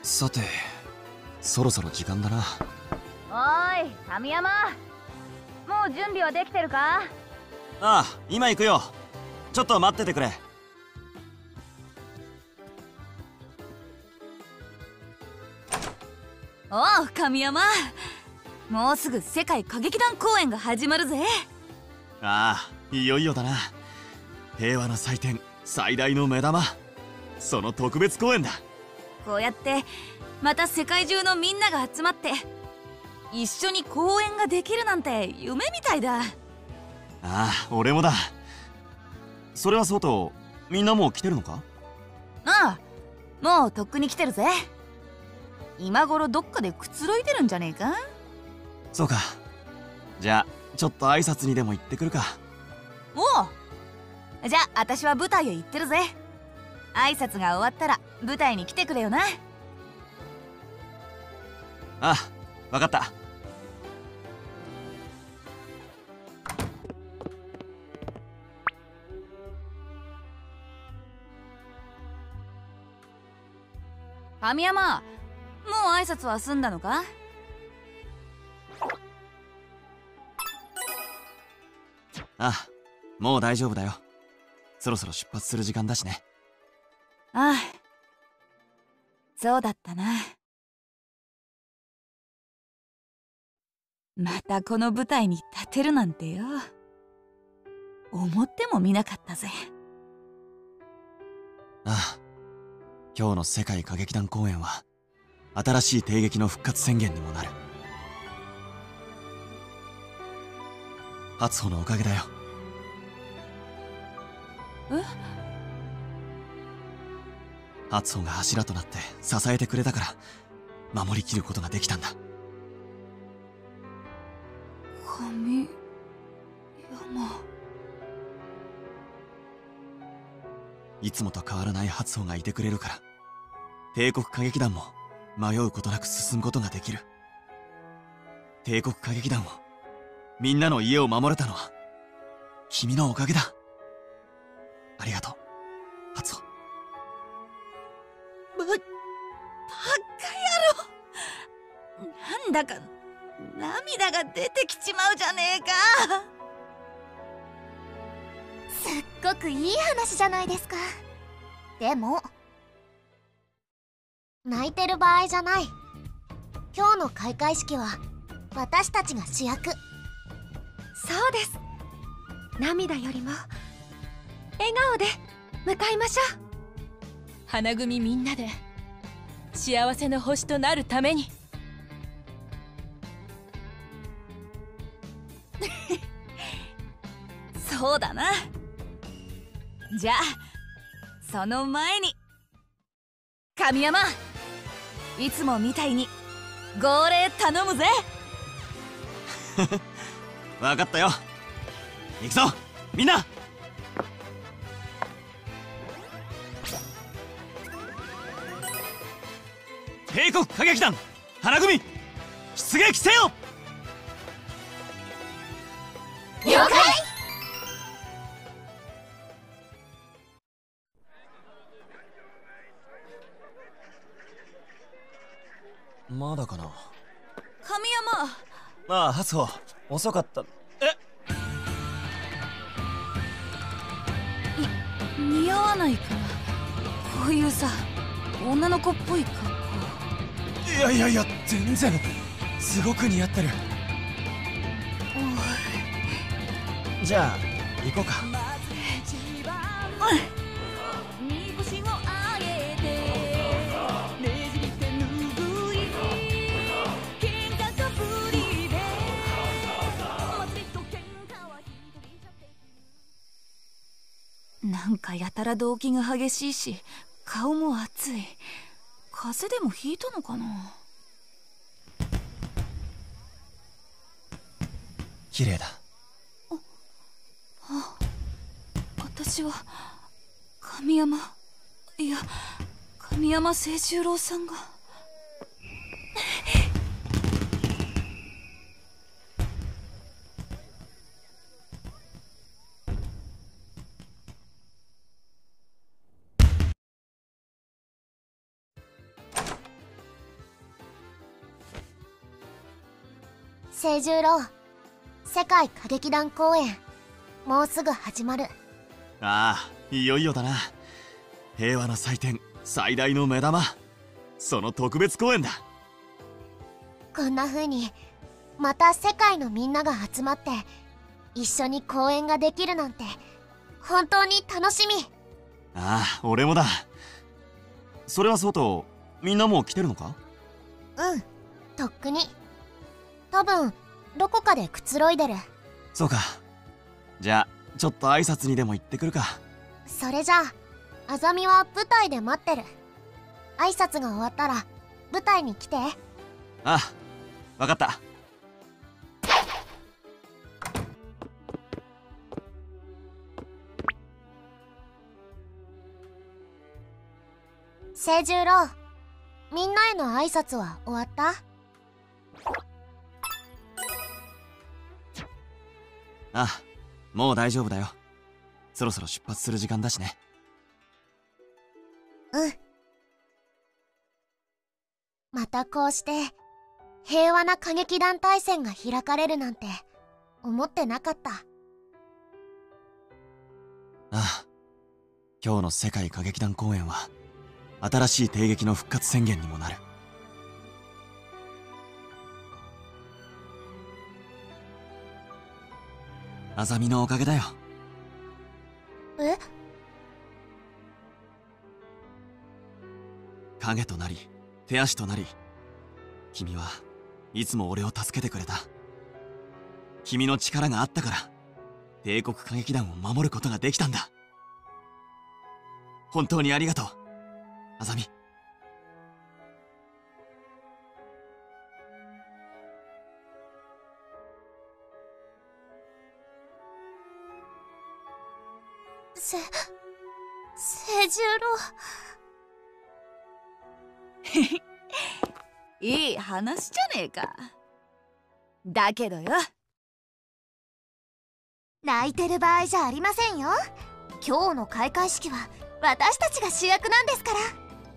さて、そろそろ時間だな。 おーい神山、もう準備はできてるか？ ああ、今行くよ。ちょっと待っててくれ。 おう神山、もうすぐ世界歌劇団公演が始まるぜ。 ああ、いよいよだな。平和の祭典、最大の目玉、その特別公演だ。 こうやってまた世界中のみんなが集まって一緒に公演ができるなんて夢みたいだ。 ああ、俺もだ。それはそうと、みんなもう来てるのか？ ああ、もうとっくに来てるぜ。今頃どっかでくつろいでるんじゃねえか？ そうか。じゃあちょっと挨拶にでも行ってくるか。 おう、じゃあ私は舞台へ行ってるぜ。挨拶が終わったら舞台に来てくれよな。 ああ、わかった。 神山、もう挨拶は済んだのか？ ああ、もう大丈夫だよ。そろそろ出発する時間だしね。 ああ、そうだったな。またこの舞台に立てるなんてよ、思ってもみなかったぜ。 ああ、今日の世界歌劇団公演は新しい帝劇の復活宣言にもなる。初穂のおかげだよ。 え？ 初穂が柱となって支えてくれたから守りきることができたんだ。 神山、 いつもと変わらない初穂がいてくれるから帝国歌劇団も迷うことなく進むことができる。帝国歌劇団を、みんなの家を守れたのは君のおかげだ。ありがとう、初穂。 バカ野郎、なんだか涙が出てきちまうじゃねえか。 すっごくいい話じゃないですか。でも泣いてる場合じゃない。今日の開会式は私たちが主役。 そうです。涙よりも笑顔で迎えましょう。花組みんなで幸せの星となるために。 そうだな。じゃあその前に神山、いつもみたいに号令頼むぜ。 わかったよ。行くぞみんな。帝国歌劇団花組出撃せよ。 了解。 まだかな。 神山、 ああ、初穂遅かった。 似合わないかな、こういうさ女の子っぽい格好。 いやいやいや、全然すごく似合ってる。じゃあ行こうか。 なんかやたら動悸が激しいし顔も熱い。風邪でもひいたのかな。 綺麗だ。 私は神山、いや神山清十郎さんが。 清十郎、世界歌劇団公演もうすぐ始まる。 ああ、いよいよだな。平和の祭典最大の目玉、その特別公演だ。 こんな風にまた世界のみんなが集まって一緒に公演ができるなんて本当に楽しみ。 ああ、俺もだ。それはそうと、みんなもう来てるのか？ うん、とっくに。多分どこかでくつろいでる。 そうか。じゃあちょっと挨拶にでも行ってくるか。 それじゃあ、あざみは舞台で待ってる。挨拶が終わったら舞台に来て。 ああ、わかった。 清十郎、みんなへの挨拶は終わった？ ああ、もう大丈夫だよ。そろそろ出発する時間だしね。 うん。またこうして平和な歌劇団大戦が開かれるなんて思ってなかった。 ああ、今日の世界歌劇団公演は新しい帝劇の復活宣言にもなる。あざみのおかげだよ。 え？ 影となり手足となり、君はいつも俺を助けてくれた。君の力があったから帝国歌劇団を守ることができたんだ。本当にありがとう、あざみ。 清十郎。 いい話じゃねえか。だけどよ、 泣いてる場合じゃありませんよ。今日の開会式は私たちが主役なんですから。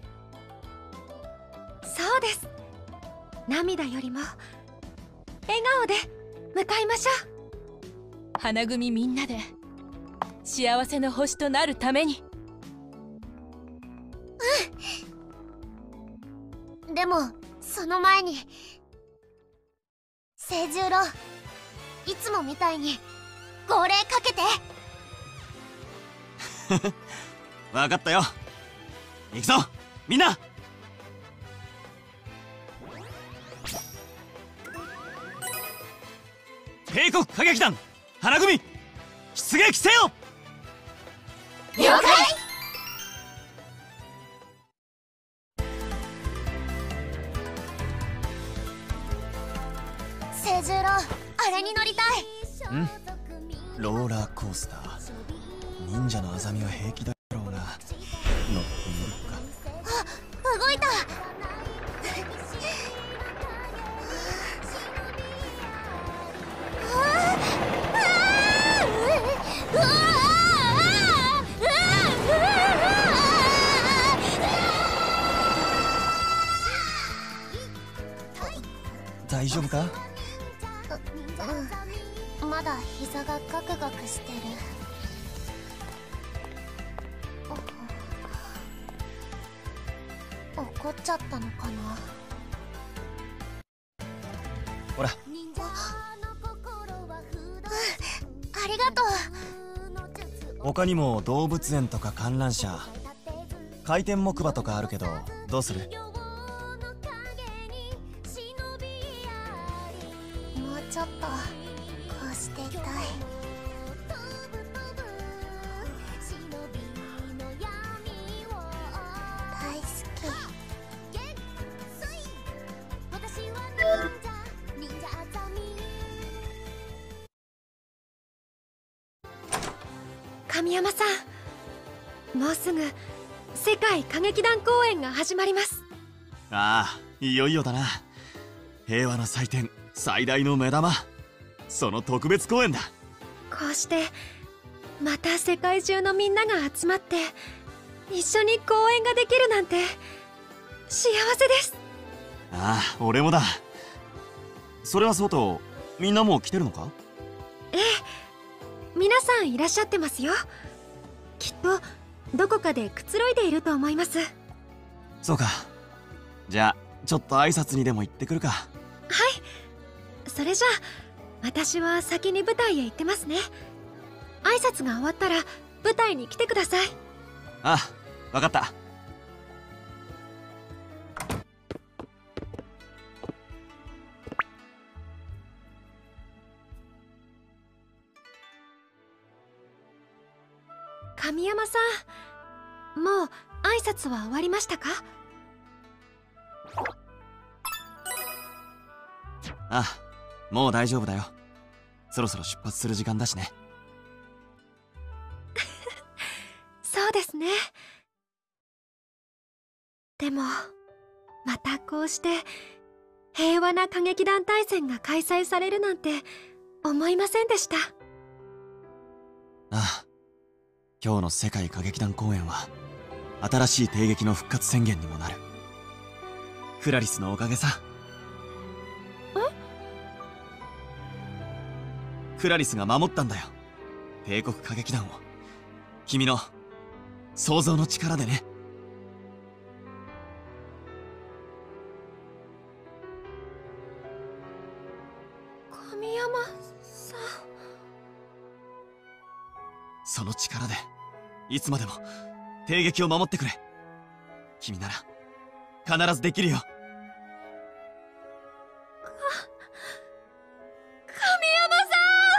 そうです。涙よりも笑顔で向かいましょう。花組みんなで幸せの星となるために。 でもその前に、清十郎、いつもみたいに号令かけて。 わかったよ。行くぞみんな。帝国歌劇団花組出撃せよ。 了解。清十郎、あれに乗りたい。 ん？ローラーコースター。忍者のあざみは平気だろうが、乗ってみるか。 あ、動いた。 大丈夫か？ うん、まだ膝がガクガクしてる。怒っちゃったのかな。 ほら。 ありがとう。 他にも動物園とか観覧車、回転木馬とかあるけど、どうする？ もうちょっとこうしていたい。大好き。 神山さん、もうすぐ世界歌劇団公演が始まります。 ああ、いよいよだな。平和の祭典最大の目玉、その特別公演だ。 こうしてまた世界中のみんなが集まって一緒に公演ができるなんて幸せです。 ああ、俺もだ。それはそうと、 みんなもう来てるのか？ ええ、皆さんいらっしゃってますよ。きっとどこかでくつろいでいると思います。 そうか。じゃあちょっと挨拶にでも行ってくるか。 はい、それじゃあ私は先に舞台へ行ってますね。挨拶が終わったら舞台に来てください。 ああ、わかった。 神山さん、もう挨拶は終わりましたか？ ああ、もう大丈夫だよ。そろそろ出発する時間だしね。 そうですね。でもまたこうして平和な歌劇団大戦が開催されるなんて思いませんでした。 ああ、今日の世界歌劇団公演は新しい帝劇の復活宣言にもなる。クラリスのおかげさ。クラリスが守ったんだよ、帝国歌劇団を。君の想像の力でね。 神山さん、 その力でいつまでも帝劇を守ってくれ。君なら必ずできるよ。 神山さ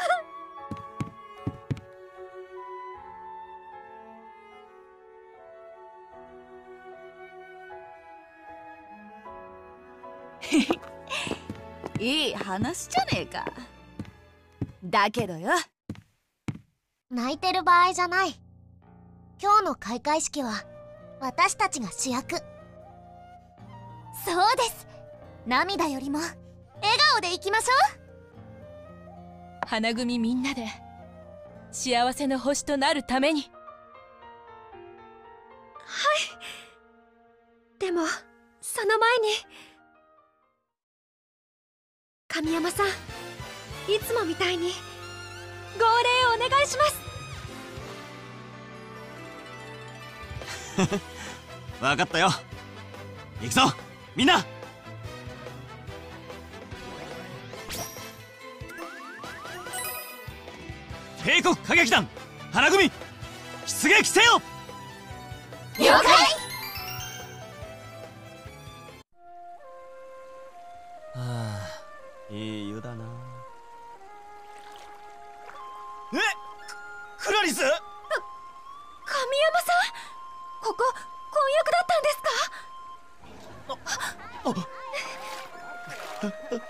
いい話じゃねえか。だけどよ、 泣いてる場合じゃない。今日の開会式は私たちが主役。そうです。涙よりも笑顔でいきましょん、花組みんなで幸せの星となるために。はい。でもその前に神山さん、いつもみたいに号令お願いします。 わかったよ。行くぞみんな。帝国歌劇団花組出撃せよ。 う。了解。 はあ、いい湯だな。クラリス。 神山さん、ここ婚約だったんですか？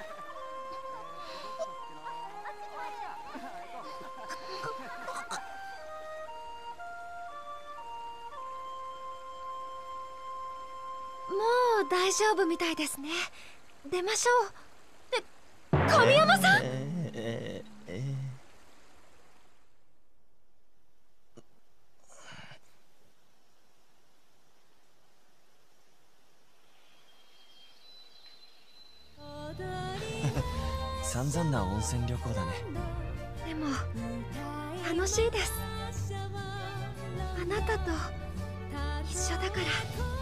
もう大丈夫みたいですね。出ましょう。神山さん、 散々な温泉旅行だね。 でも楽しいです。あなたと一緒だから。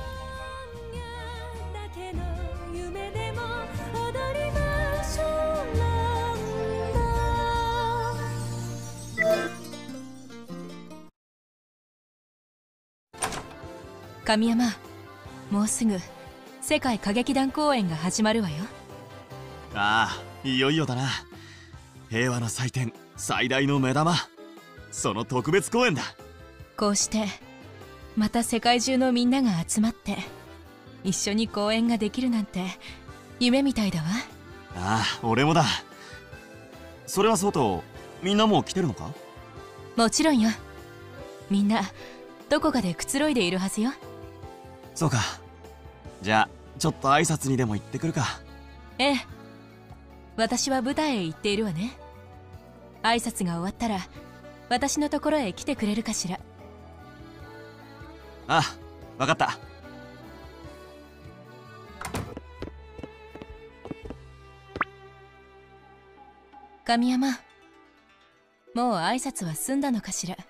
神山、もうすぐ世界歌劇団公演が始まるわよ。 ああ、いよいよだな。平和の祭典最大の目玉、その特別公演だ。 こうしてまた世界中のみんなが集まって一緒に公演ができるなんて夢みたいだわ。 ああ、俺もだ。それはそうと、みんなもう来てるのか？ もちろんよ。みんなどこかでくつろいでいるはずよ。 そうか。じゃあちょっと挨拶にでも行ってくるか。 ええ、私は舞台へ行っているわね。挨拶が終わったら私のところへ来てくれるかしら。 ああ、わかった。 神山、もう挨拶は済んだのかしら。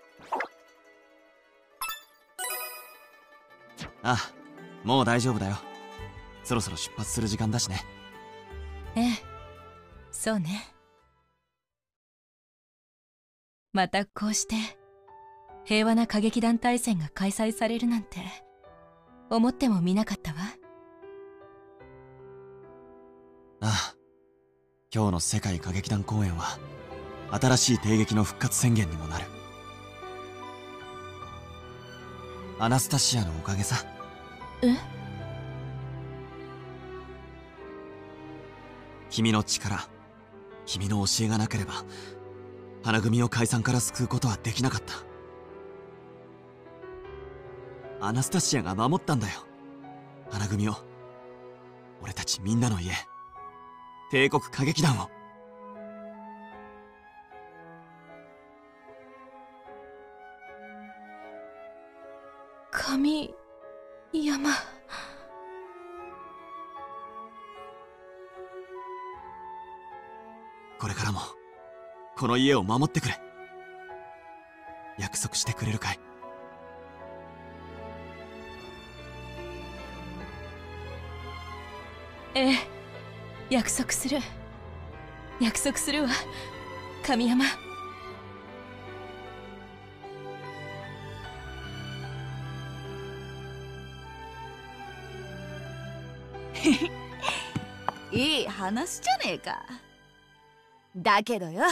ああ、もう大丈夫だよ。そろそろ出発する時間だしね。 ええ、そうね。またこうして平和な歌劇団大戦が開催されるなんて思ってもみなかったわ。 ああ、今日の世界歌劇団公演は新しい帝劇の復活宣言にもなる。アナスタシアのおかげさ。 え？ 君の力、君の教えがなければ花組を解散から救うことはできなかった。アナスタシアが守ったんだよ、花組を。俺たちみんなの家、帝国歌劇団を。 神山。 これからもこの家を守ってくれ。約束してくれるかい？ ええ、約束する。約束するわ、神山。 いい話じゃねえか。だけどよ、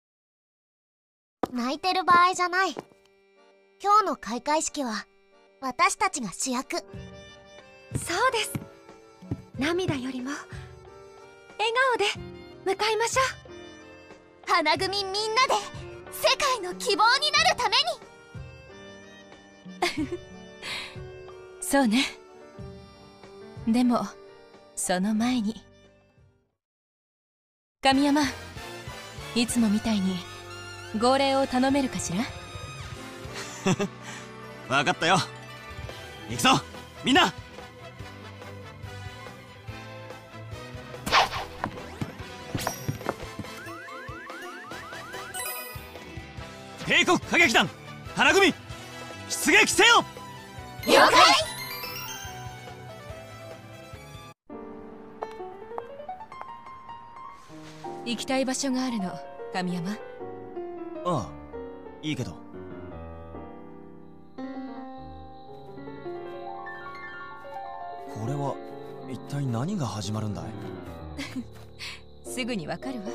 泣いてる場合じゃない。今日の開会式は私たちが主役。 そうです。涙よりも笑顔で迎えましょう。花組みんなで世界の希望になるために。 そうね。でもその前に、神山、いつもみたいに号令を頼めるかしら。 分かったよ。行くぞみんな。帝国歌劇団花組出撃せよ。 了解。 行きたい場所があるの、神山。 ああ、いいけど。これは一体何が始まるんだい？ すぐにわかるわ。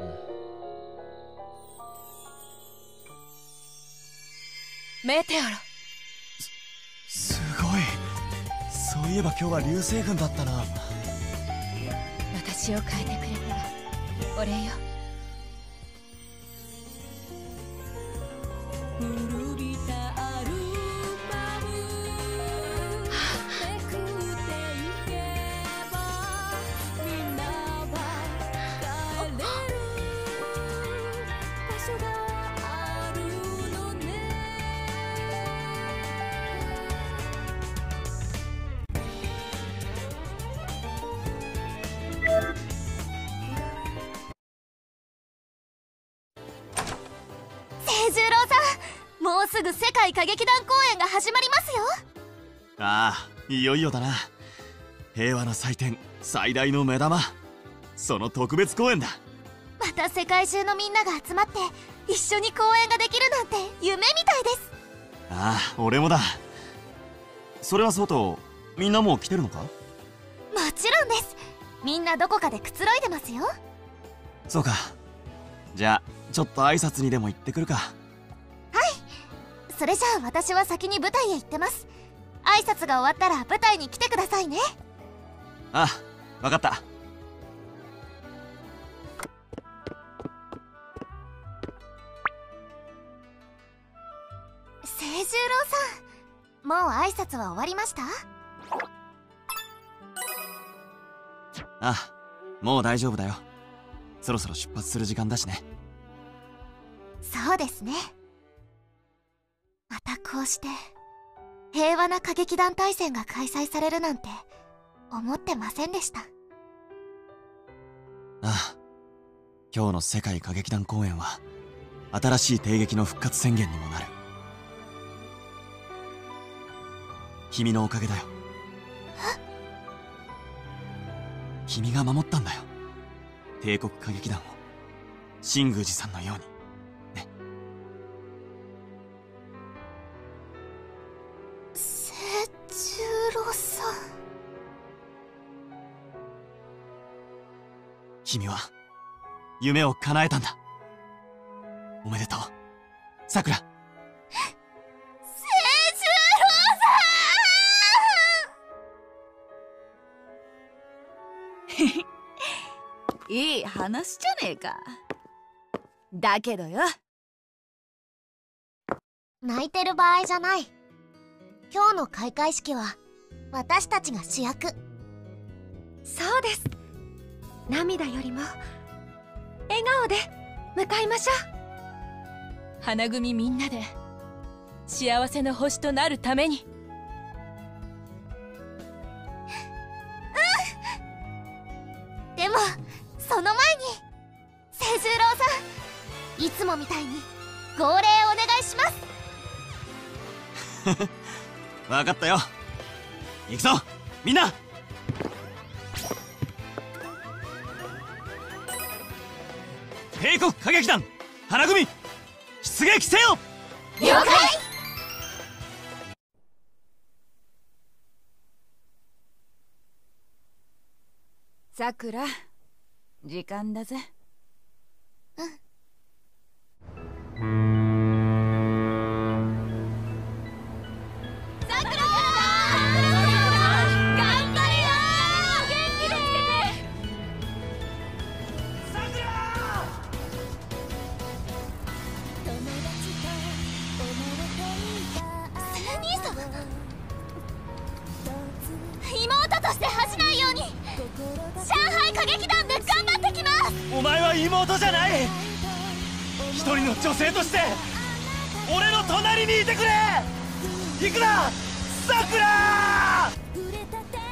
メテオロ。 すごい。そういえば今日は流星群だったな。 私を変えてくれたお礼よ。古びたアルバムめくっていけばみんなは帰れる場所があるのね。 清十郎さん、もうすぐ世界歌劇団公演が始まりますよ。 ああ、いよいよだな。平和の祭典、最大の目玉、その特別公演だ。 また世界中のみんなが集まって一緒に公演ができるなんて夢みたいです。 ああ、俺もだ。それはそうと、みんなもう来てるのか？ もちろんです。みんなどこかでくつろいでますよ。 そうか。じゃあちょっと挨拶にでも行ってくるか。 それじゃあ私は先に舞台へ行ってます。挨拶が終わったら舞台に来てくださいね。 ああ、わかった。 清十郎さん、もう挨拶は終わりました？ ああ、もう大丈夫だよ。そろそろ出発する時間だしね。 そうですね。またこうして平和な歌劇団大戦が開催されるなんて思ってませんでした。 ああ、 今日の世界歌劇団公演は新しい帝劇の復活宣言にもなる。君のおかげだよ。君が守ったんだよ、帝国歌劇団を。新宮寺さんのようにね。 清十郎さん。 君は夢を叶えたんだ。おめでとう、さくら。 いい話じゃねえか。だけどよ、 泣いてる場合じゃない。今日の開会式は私たちが主役。 そうです。涙よりも笑顔で迎えましょう。花組みんなで幸せの星となるために。 でもその前に清十郎さん、いつもみたいに号令お願いします。 分かったよ。行くぞみんな。帝国歌劇団花組出撃せよ。 了解。 さくら、時間だぜ。 妹として恥じないように上海歌劇団で頑張ってきます。 お前は妹じゃない。一人の女性として俺の隣にいてくれ。行くなさくら。